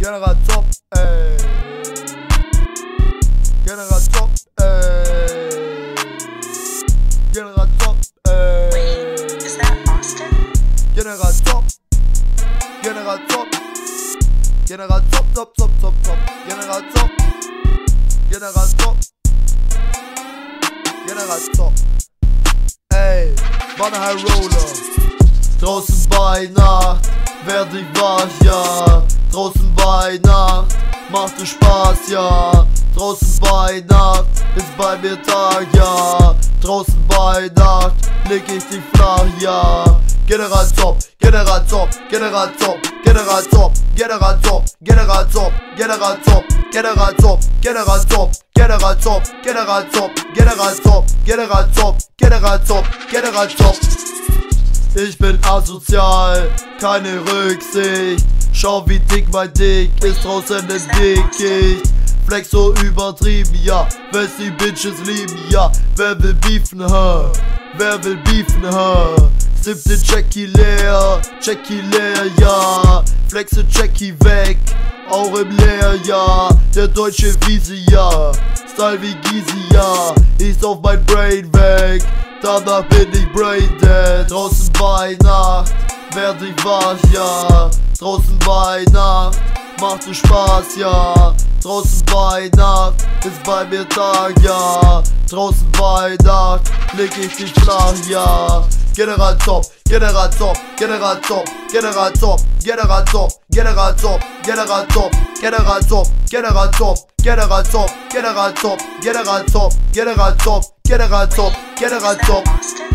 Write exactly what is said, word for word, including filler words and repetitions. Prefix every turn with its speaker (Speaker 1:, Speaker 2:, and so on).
Speaker 1: General Top, ey. General Top, ey. General Top, ey.
Speaker 2: Wait, is that Austin?
Speaker 1: General Top, General Top, General Top, Top, Top, Top, Top, General Top, General Top, General Top, ey, Banner High Roller. Draußen bei Nacht werd ich wach, ja. Draußen bei Nacht macht es Spaß, ja. Draußen bei Nacht ist bei mir Tag, ja. Draußen bei Nacht leg ich dich flach, ja. General Top, General Top, General Top, General Top, General Top, General Top, General Top, General Top, General Top, General Top, General Top, General Top, General Top, General Top, General Top. Ich bin asozial, keine Rücksicht. Schau wie dick mein Dick ist draußen im Dickicht. Flex so übertrieben, ja, was die Bitches lieben, ja. Wer will beefen, ha? Wer will beefen, ha? Siebte Jackie leer, Jackie leer, ja. Flexe Jackie weg, auch im Leer, ja. Der deutsche Wiese, ja. Style wie Gizi, ja. Ist auf mein Brain weg, danach bin ich brain dead. Draußen bei Nacht werd ich wach, ja. Draußen bei Nacht macht es Spaß, ja. Draußen bei Nacht ist bei mir Tag, ja. Draußen bei Nacht leg ich dich flach, ja. General Top, General Top, General Top, General Top, General Top, General Top, General Top, General Top, General Top, General Top, General Top, General Top, General Top, General Top, General Top.